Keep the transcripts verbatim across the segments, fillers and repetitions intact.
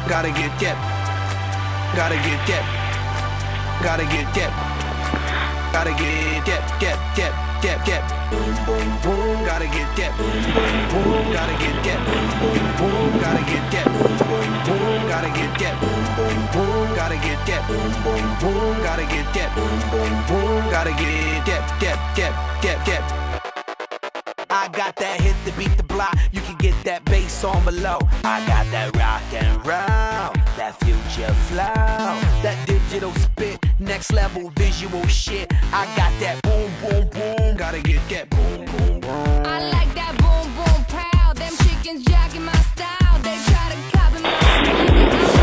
Gotta get get. Gotta get get. Gotta get get. Gotta get get get get get get. Boom boom boom. Gotta get get. Boom boom boom. Gotta get get. Boom boom boom. Gotta get get. Boom boom boom. Gotta get get. Boom boom boom. Gotta get get. Boom boom boom. Gotta get get. Boom boom boom. Gotta get get get get get get. I got that hit to beat the block. You can get that bass on below. I got that rock and roll, that future flow, that digital spit, next level visual shit. I got that boom boom boom. Gotta get that boom boom boom. I like that boom boom pow. Them chickens jacking my style. They try to copy my style.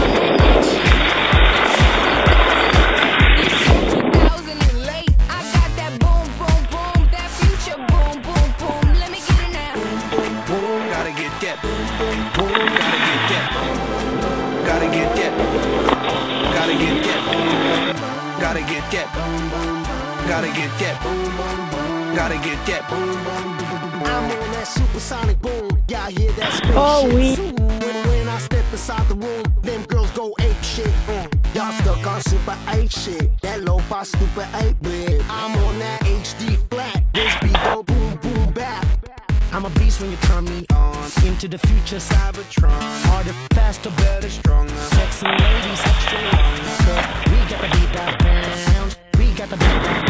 It's two thousand and late. I got that boom boom boom, that future boom boom boom. Let me get it now. Boom boom boom. Gotta get that boom boom boom. Gotta get that. Gotta get that. Gotta get that. Gotta get that. Gotta get that. Gotta get that. I'm on that supersonic boom. Y'all hear that spaceship? Oh, we. When, when I step inside the room, them girls go ape shit. Mm. Y'all stuck on super eight shit. That lo-fi stupid eight bit. I'm on that H D flat. This beat go boom boom back. I'm a beast when you turn me on. Into the future, Cybertron. Harder, faster, better, stronger. Sexy ladies, extra longer. We got the beat that bounce. We got the beat that